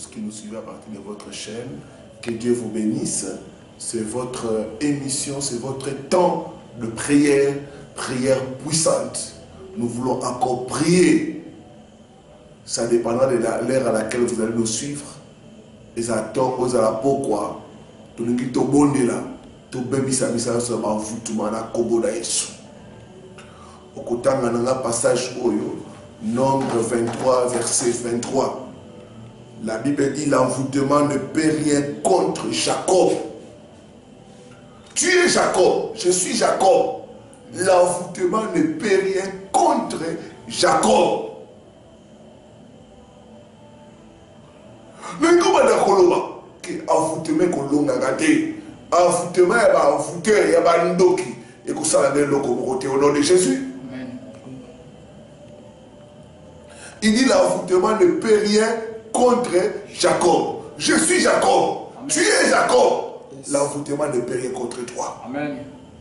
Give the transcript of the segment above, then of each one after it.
qui nous suivez à partir de votre chaîne. Que Dieu vous bénisse. C'est votre émission, c'est votre temps de prière, prière puissante. Nous voulons encore prier. Ça dépendra de l'heure à laquelle vous allez nous suivre. Et ça tombe aux à la pourquoi. Tout le monde est bon là. Tout le monde est envoûtement na kobo na Yesu. Au côté de passage oyo, Nombre 23, verset 23. La Bible dit l'envoûtement ne peut rien contre Jacob. Tu es Jacob, je suis Jacob. L'envoûtement ne peut rien contre Jacob. Mais comment d'accord que envoûtement kolonga gâté, envoûtement ya ba envoûteur ya ba ndoki et que ça la loko côté au nom de Jésus. Il dit l'envoûtement ne peut rien contre Jacob. Je suis Jacob. Amen. Tu es Jacob. Yes. L'envoûtement ne peut rien contre toi. Amen.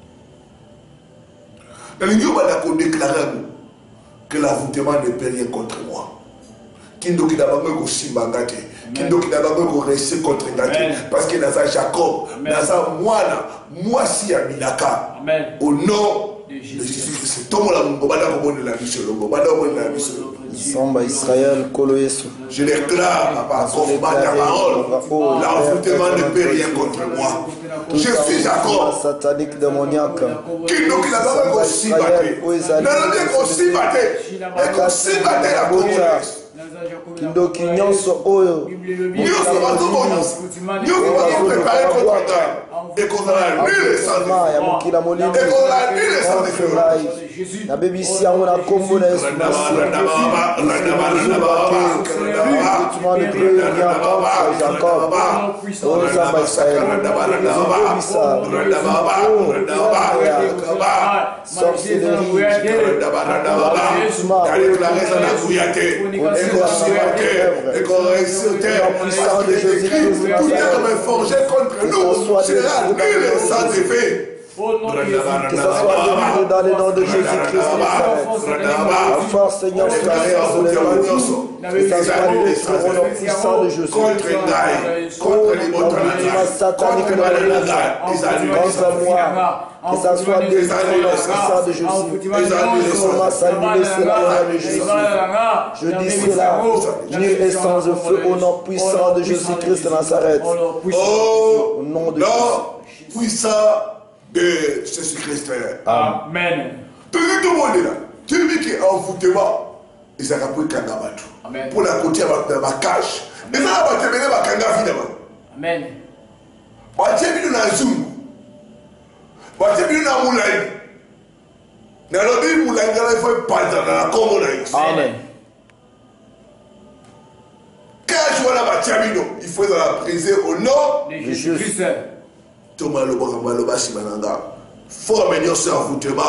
Dans l'Union, on a déclaré que l'envoûtement ne peut rien contre moi. Kindo qui d'abord aussi mangate. Kindo qui d'abord rester contre ngate. Parce que dans un Jacob, dans un moi si à Minaka. Au nom de Jésus-Christ. Tout le monde a la vie sur le monde. Samba Israël, Kolo Yesu. Je déclare par la parole, l'envoûtement ne peut rien contre moi. Je suis Jacob. Satanique démoniaque. Qui nous n'a pas aussi battu. N'a aussi battu. Et aussi battu la communauté. Kindo kinyonso oyo. Nyonso va préparer contre toi. Et qu'on a nul et sans défaut. Et qu'on a nul et sans défaut. Na bebisi yango na kombo na Yesu Masiya. Jacob. Oh Samba Israël. Sorcellerie. Et qu'on réussit au terre. Tout est comme un forgé contre nous. C'est là, nul et sans effet. Que ça soit dans le nom de Jésus-Christ. La force, Seigneur, que ça soit au nom puissant de Jésus. Contre les sataniques contre moi. Que ça soit détruit au nom puissant de Jésus. Je dis cela, nul et sans feu au nom puissant de Jésus-Christ de Nazareth. Au nom de Jésus. Puissant de Jésus-Christ. Amen. Tout le monde est là. Tu dis qu'il y a un envoûtement. Ils ont appris Kangabatu. Pour la côté de ma cache. Mais ça va te mener à Kanga finalement. Amen. Tu es venu dans la Zoom. Tu es venu dans la Moulaï. Dans la Bible, Moulaï, il faut pas dans la Commonwealth. Amen. Quand je vois la Batiamino, il faut dans la prison au nom de Jésus-Christ. Thomas Loba Simananga. Faut amener son envoûtement.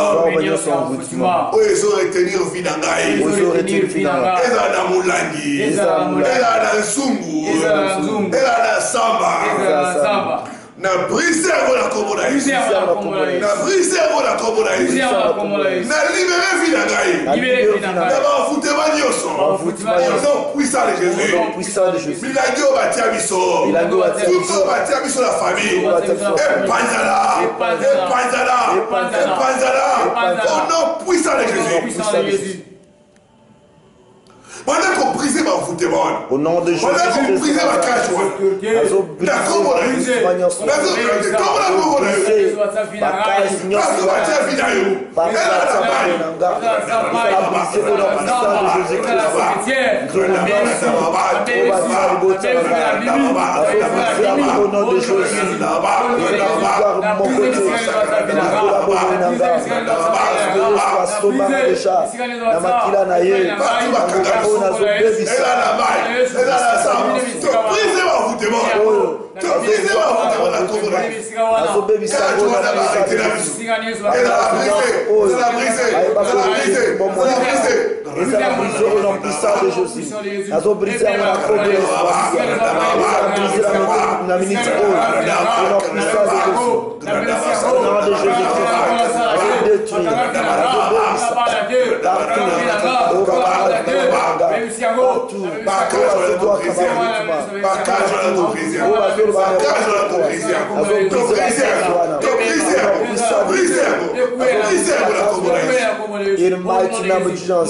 Ils ont retenir Vinangaï. Ils ont retenir Vinangaï. Ils ont Moulandi. Ils ont Sungu. Ils ont Samba. Na brisé la Commonwealth. Na brisé la Commonwealth. Na libéré Vinangaï. Na envoûtement Nyoso. Non puissant de Jésus. Milagio Batiamiso. Tout Batiamiso la famille. Et Panzala. Au nom puissant de Jésus. Pendant qu'on brisait ma envoûtement. Au nom de Jésus. Pendant qu'on brisait ma cage. D'accord, détruire. In the mighty name of Jesus.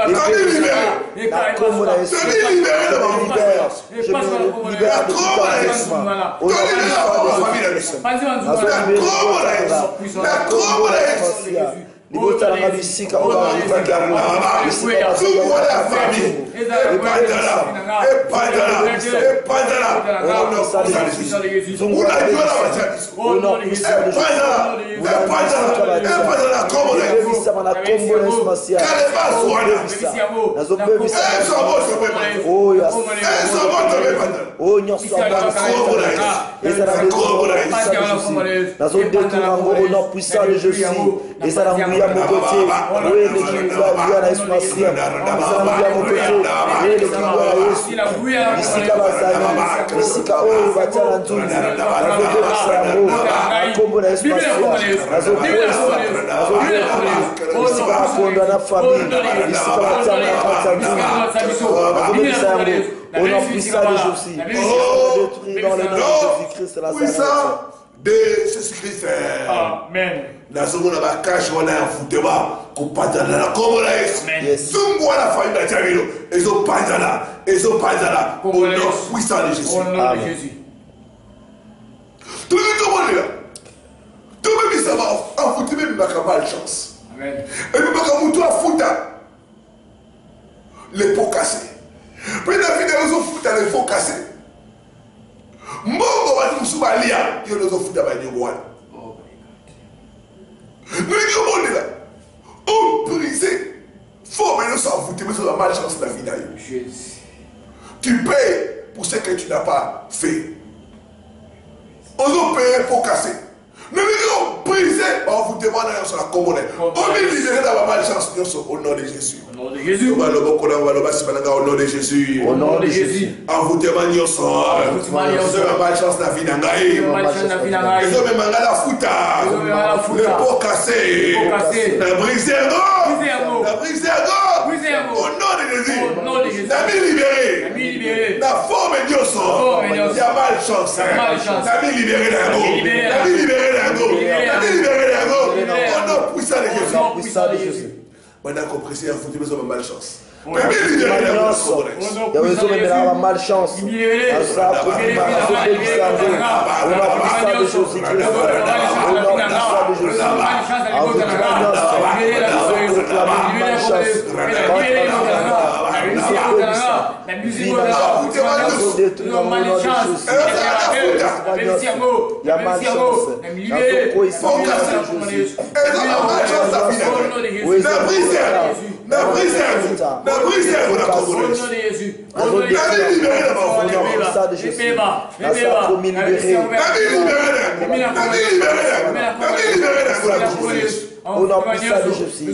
De Jésus-Christ. Amen. Na zongo na bakash wana ya futeba kupatana na kombo la Yesu. Zungu wana famille ya Jamilo. Ezo patana. Au nom puissant de Jésus. Au nom de Jésus. Tout le monde là. Tout le monde ça va en foutu même pas mal chance. Amen. Et même pas mutu a futa. Les pots cassés. Puis la vidéo zo futa les pots cassés. Mbongo watu msubalia hiyo ndio zofuta banyo wana. Nous disons là, on brisé, faut maintenant s'en foutre, mais c'est la malchance de la vie. Tu payes pour ce que tu n'as pas fait. On doit payer pour casser. Nous disons brisé, on vous demande sur la commune. On est libéré dans la malchance au nom de Jésus. Au nom de Jésus. Au nom de Jésus. Au nom de Jésus. En vous demandant sur la malchance de la vie n'angaï. Ils ont même la fouta. Le pot cassé. La brisé à gauche. La brisé à gauche. Au nom de Jésus. La vie libérée. La forme est Dieu sort. Il y a malchance. La vie libérée d'un gauche. La vie libérée d'un gauche. La vie libérée d'un gauche. Au nom puissant de Jésus. Maintenant compris, il faut que vous malchance. Malchance. Au nom puissant de Jésus.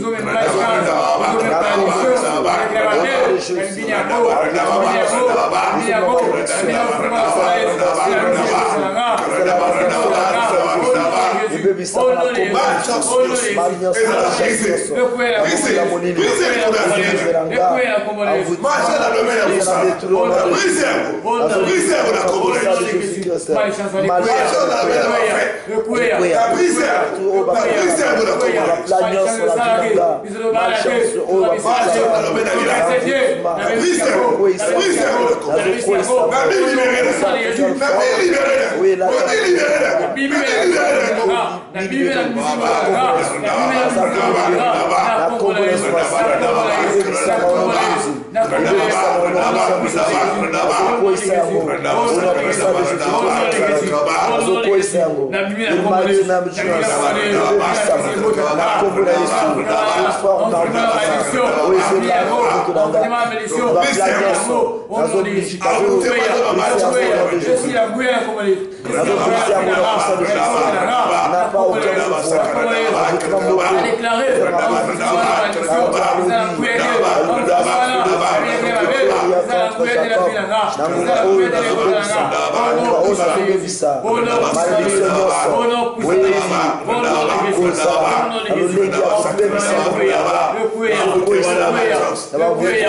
notre Jacob, Nanguma oyo nazobebisa, Nanguma oyo nazobebisa, malédiction nyonso, oui, nakosa, naloleki ya kobebisa mokaba, nakokwesa, nabavutima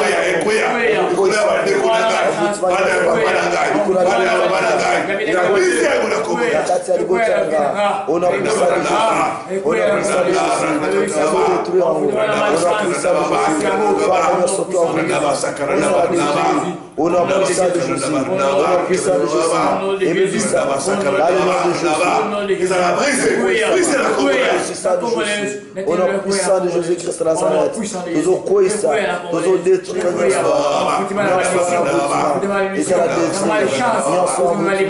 nakati ya libota yanga, ona puisa de Jésus, ona puisa de Jésus, nazodétruire en vous, ona puisa de Jésus, femme nyonso to avolima, ezala détruire, ona puisa de Jésus, ona puisa de Jésus, ebebisa, dans le nom de Jésus, ezala brise la puissance de Jésus, au nom puissant de Jésus-Christ de Nazareth, nous avons quoi ça, nous avons détruit notre histoire, nous avons fait et c'est la détruite, nous avons fait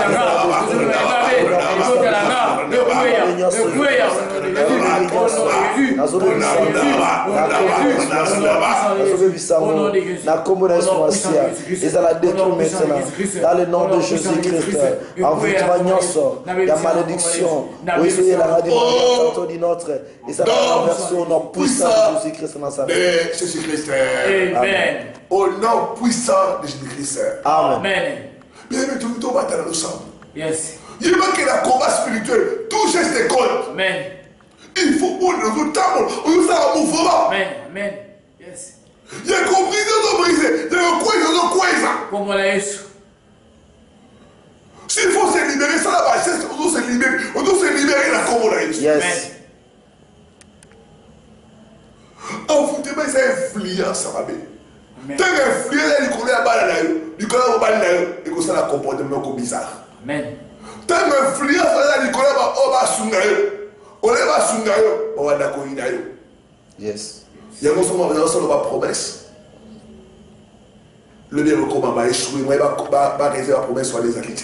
dans le nom de Jésus-Christ, en vous témoignant, il y a malédiction, oui, soyez la radio de notre, et ça va renverser au nom puissant de Jésus-Christ de Nazareth. Amen. Au nom puissant de Jésus-Christ. Amen. Bien, mais tout le monde va dans ensemble. Yes. Il veut que la combat spirituel, tout geste compte. Amen. Il faut pour nous temps, on ça un mouvement. Amen. Amen. Yes. Il y a compris, ils ont brisé. Il y a quoi ça. Comment la Yesu. S'il faut se libérer, ça la bassesse, on doit se libérer. On doit se libérer la combat la Yesu. Yes. En vous devez influence, ça va bien. Tant qu'influence, il connaît la balle là, il connaît la balle là, il connaît la comportement comme bizarre. Amen. Tant qu'influence, il connaît la balle sungayo. On est pas sungayo, on va d'accord inayo. Yes. Il y a une promesse. Le bien comment va échouer, moi va réserver la promesse sur les acquittés.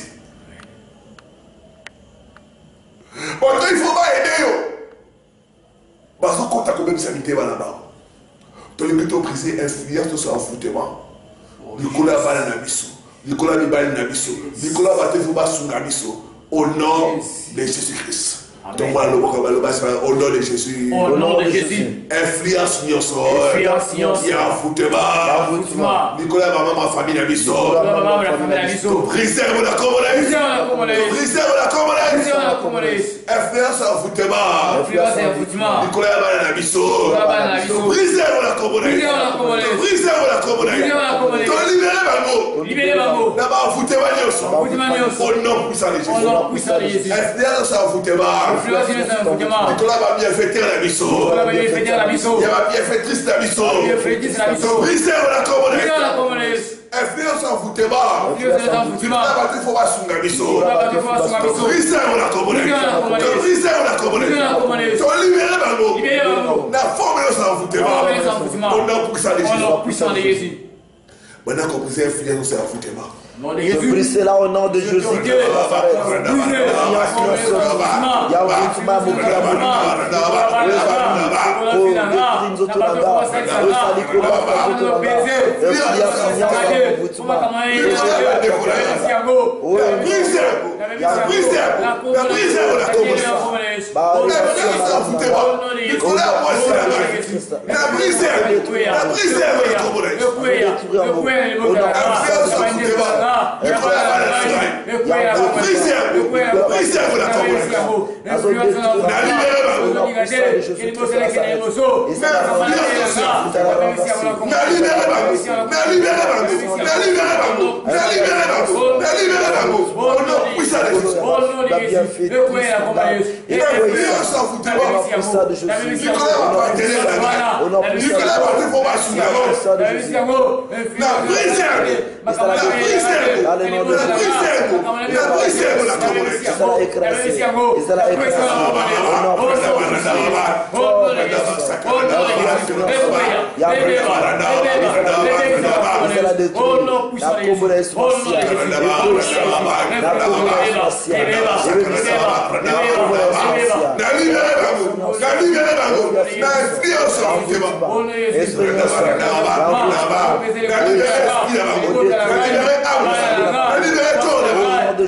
Pourtant il faut pas aider. Parce que quand tu as quand même sanité là-bas, tu as plutôt pris influence sur l'enfoutement. Nicolas va dans la mission. Nicolas va dans la mission. Nicolas va te faire la mission. Au nom de Jésus-Christ. Donc voilà, au nom de Jésus. Au nom de Jésus. Influence nyonso. Il y a envoûtement. Nicolas va ma famille la mission. Brisez la commune. Brisez la commune. Influence envoûtement. Nicolas va la mission. Brisez la commune. Brisez la commune. Libérez ma mot. D'abord envoûtement nyonso. Au nom puissant de Jésus. Influence envoûtement. Nicolas va bien fêter la mission. Il va bien fêter la mission. Brisez la commune. Influence envoûtement. Nicolas va te faire sunga mission. Brisez la commune. Brisez la commune. Libérez ma mot. La forme de l'envoûtement. Au nom puissant de Jésus. Maintenant qu'on brise l'influence envoûtement. Je brise là au nom de Jésus. Il y a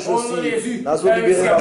aussi. Nous avons libéré la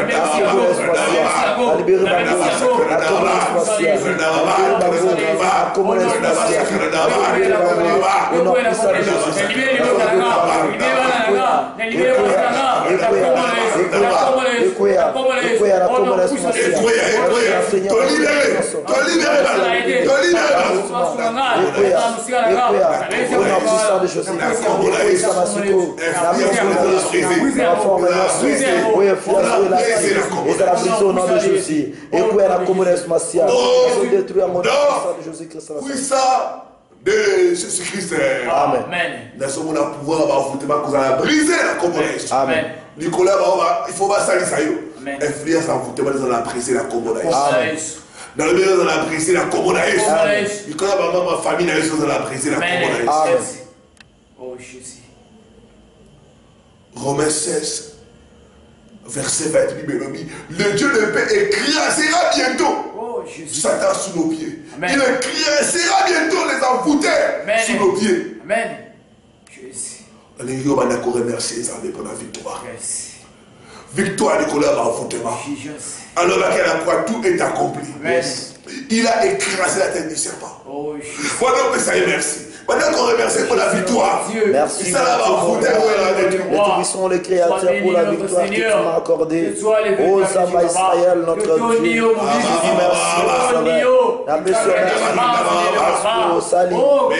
au nom de Jésus. Et puis la communauté martiale. Ils ont détruit un monde de Jésus-Christ. Puissant de Jésus-Christ. Amen. Nous sommes là pouvoir avoir briser la communauté. Amen. Nicolas, il faut pas salir ça. Influence en vous dans la briser la communauté. Dans le milieu de la briser la communauté. Nicolas, ma famille n'a eu dans la briser la communauté. Amen. Oh Jésus. Romains 16, verset 28, le Dieu de paix écrasera bientôt Satan sous nos pieds. Amen. Il écrasera bientôt les envoûtés sous nos pieds. Amen. Jésus. Alléluia, on a remercié les amis pour la victoire. Yes. Victoire, Nicolas, va envoûtement. Alors là, la croix, tout est accompli. Amen. Il a écrasé la tête du serpent. Oh Jésus. Voilà, mais ça y est, merci. Maintenant qu'on remercie pour la victoire. Merci. Ça va envoûter. Nous sont les créateurs pour la victoire que tu m'as accordée. Oh, Samba Israël, notre Dieu. Merci, la blessure, merci. Sali.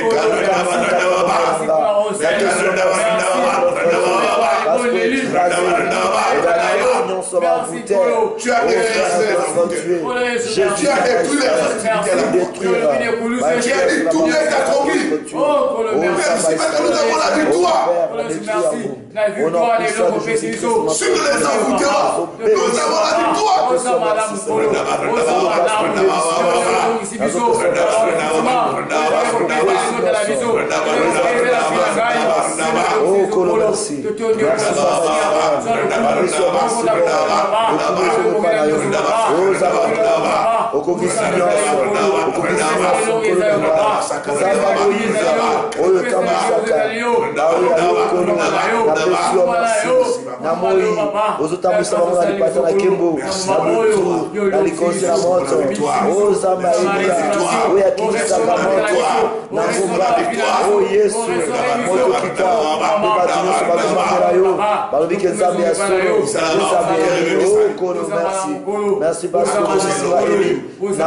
Tu as détruit tout est accompli. Merci parce que nous avons la victoire. Sur les envoûtements, nous avons la victoire. Oh, Colombie. Merci parce que je suis élu.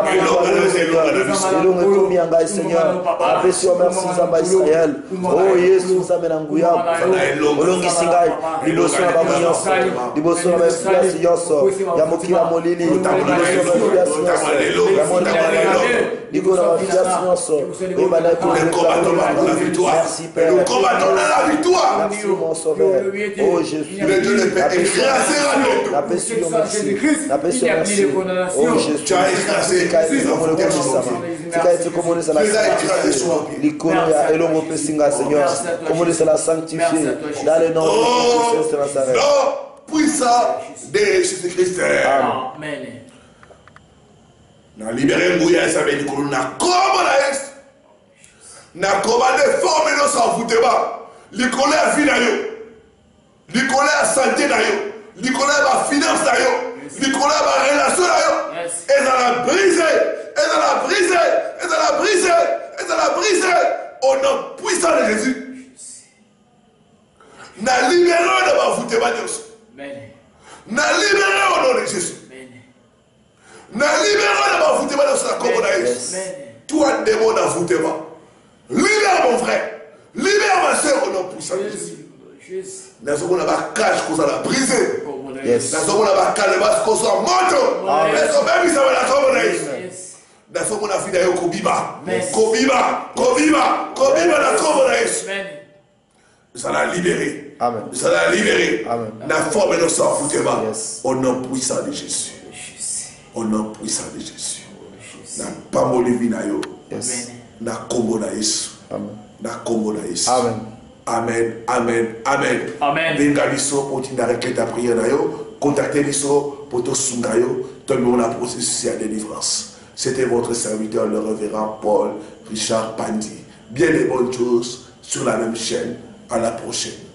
Seigneur, merci Zamba Israël. Oh Yesu, nous amène en Guyam. Olongi Singai, liboso na bamunyoso, liboso na influence yoso, ya mokila molili, liboso na influence yoso, ya mona liboso na influence yoso. Merci Père. Nous combattons la victoire. Merci mon Sauveur. Oh Jésus. Le Dieu de paix écrasera bientôt. La paix sur nous, merci. La paix sur merci. Oh Jésus. Tu as écrasé. la sanctifier dans le nom de Jésus de Nazareth. Puissant de Jésus-Christ. Amen. Na libéré Mouya et sa bénicolo. Na comme la ex. Na commandé former nos envoûtements. L'école a vie d'ailleurs. L'école a santé d'ailleurs. L'école a finance d'ailleurs. L'école a relation d'ailleurs. Et ça l'a brisé. Et ça l'a brisé. Et ça l'a brisé. Et ça l'a brisé. Au nom puissant de Jésus. Na libéré de ma envoûtement de Dieu. Na libéré au nom de Jésus. Na libéré de ma envoûtement de la communauté. Toi, démon d'envoûtement. Libère mon frère. Libère ma soeur au nom puissant de Jésus. Nous avons la cage qu'on a brisé. Nous avons la cage qu'on soit morte. Nous avons même la communauté. Nous avons la vie d'ailleurs Kobiba. Kobiba. Kobiba. Kobiba la communauté. Nous allons libérer. Amen. Nous allons libérer. Amen. La forme de notre envoûtement. Au nom puissant de Jésus. Au nom puissant de Jésus. Na pas mon vie na yo. Na kombo na Yesu. Amen. Na kombo na Yesu. Amen. Amen. Amen. Amen. Amen. Venga liso pour t'inarrêter ta prière na yo. Contactez liso pour te sunga yo. Tout le monde a processus à délivrance. C'était votre serviteur, le révérend Paul Richard Pandi. Bien des bonnes choses sur la même chaîne. À la prochaine.